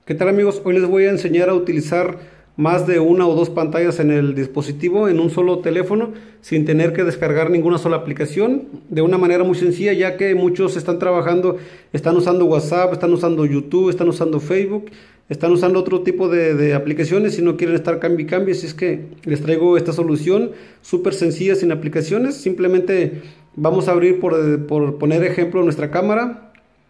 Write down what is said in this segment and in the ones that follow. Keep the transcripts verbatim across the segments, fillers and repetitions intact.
¿Qué tal amigos? Hoy les voy a enseñar a utilizar más de una o dos pantallas en el dispositivo en un solo teléfono sin tener que descargar ninguna sola aplicación de una manera muy sencilla, ya que muchos están trabajando, están usando WhatsApp, están usando YouTube, están usando Facebook, están usando otro tipo de, de aplicaciones y no quieren estar cambio y cambio. Así es que les traigo esta solución súper sencilla sin aplicaciones. Simplemente vamos a abrir por, por poner ejemplo nuestra cámara.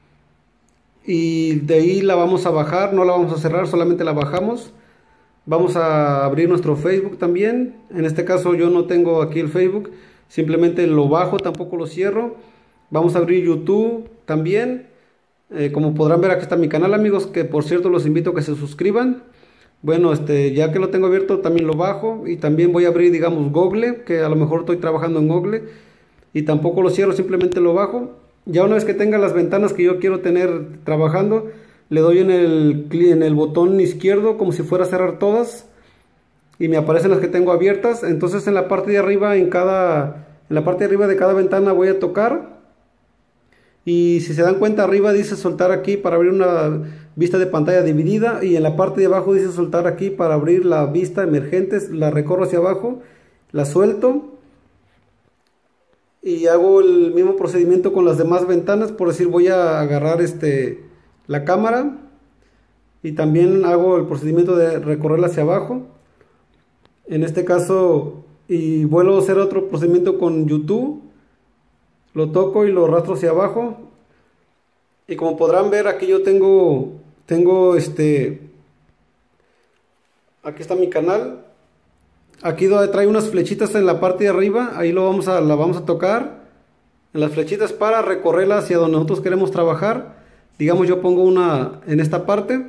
Y de ahí la vamos a bajar, no la vamos a cerrar, solamente la bajamos. Vamos a abrir nuestro Facebook también. En este caso yo no tengo aquí el Facebook, simplemente lo bajo, tampoco lo cierro. Vamos a abrir YouTube también. Eh, como podrán ver, aquí está mi canal, amigos, que por cierto los invito a que se suscriban. Bueno, este, ya que lo tengo abierto, también lo bajo. Y también voy a abrir, digamos, Google, que a lo mejor estoy trabajando en Google. Y tampoco lo cierro, simplemente lo bajo. Ya una vez que tenga las ventanas que yo quiero tener trabajando, le doy en el, en el botón izquierdo como si fuera a cerrar todas y me aparecen las que tengo abiertas. Entonces en la parte de arriba, en cada, en la parte de arriba de cada ventana voy a tocar, y si se dan cuenta, arriba dice soltar aquí para abrir una vista de pantalla dividida, y en la parte de abajo dice soltar aquí para abrir la vista emergente. La recorro hacia abajo, la suelto y hago el mismo procedimiento con las demás ventanas. Por decir, voy a agarrar este la cámara y también hago el procedimiento de recorrerla hacia abajo en este caso, y vuelvo a hacer otro procedimiento con YouTube. Lo toco y lo arrastro hacia abajo, y como podrán ver, aquí yo tengo tengo este aquí está mi canal. Aquí donde trae unas flechitas en la parte de arriba, ahí lo vamos a, la vamos a tocar en las flechitas para recorrerla hacia donde nosotros queremos trabajar. Digamos, yo pongo una en esta parte,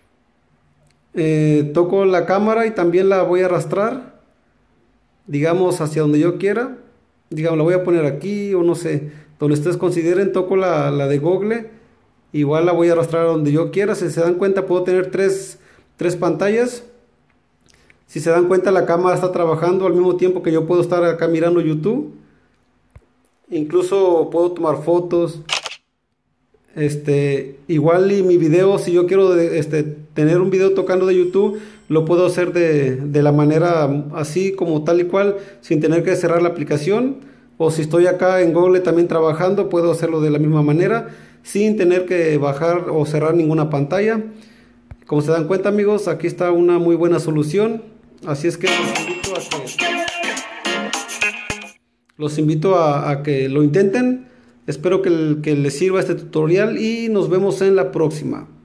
eh, toco la cámara y también la voy a arrastrar, digamos, hacia donde yo quiera. Digamos, la voy a poner aquí o no sé, donde ustedes consideren. Toco la, la de Google, igual la voy a arrastrar a donde yo quiera. Si se dan cuenta, puedo tener tres, tres pantallas. Si se dan cuenta, la cámara está trabajando al mismo tiempo que yo puedo estar acá mirando YouTube. Incluso puedo tomar fotos. Este, igual, y mi video, si yo quiero este, tener un video tocando de YouTube, lo puedo hacer de, de la manera así, como tal y cual, sin tener que cerrar la aplicación. O si estoy acá en Google también trabajando, puedo hacerlo de la misma manera, sin tener que bajar o cerrar ninguna pantalla. Como se dan cuenta, amigos, aquí está una muy buena solución. Así es que los invito a que, los invito a, a que lo intenten. Espero que, que les sirva este tutorial y nos vemos en la próxima.